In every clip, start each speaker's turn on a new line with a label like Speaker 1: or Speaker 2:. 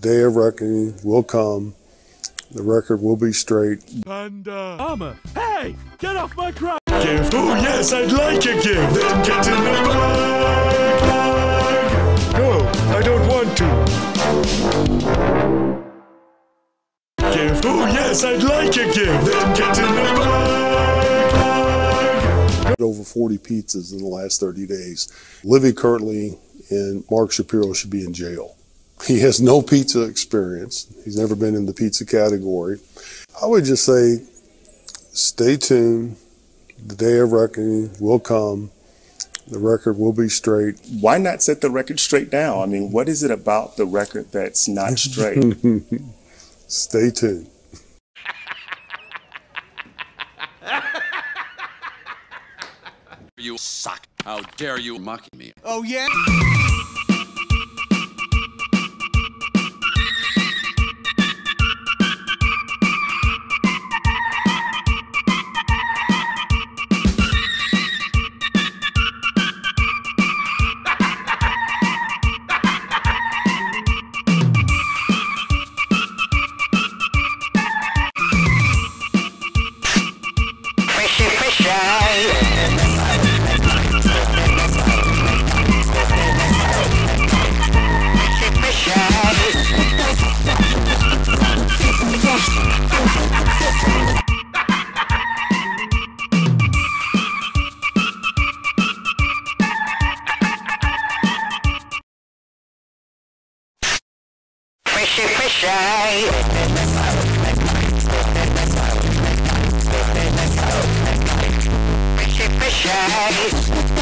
Speaker 1: day of reckoning will come. The record will be straight.
Speaker 2: Panda. Mama, hey, get off my crop.
Speaker 3: Gift. Oh yes, I'd like a gift. Then get in the bag. No, I don't want to. Gift. Oh yes, I'd like a gift. Then get in the bag.
Speaker 1: Over 40 pizzas in the last 30 days. Livy currently and Mark Shapiro should be in jail. He has no pizza experience. He's never been in the pizza category. I would just say, stay tuned. The day of reckoning will come. The record will be straight.
Speaker 4: Why not set the record straight now? I mean, what is it about the record that's not straight?
Speaker 1: Stay tuned.
Speaker 5: You suck. How dare you mock me?
Speaker 6: Oh, yeah?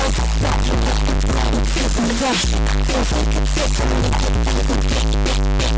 Speaker 7: Fishy.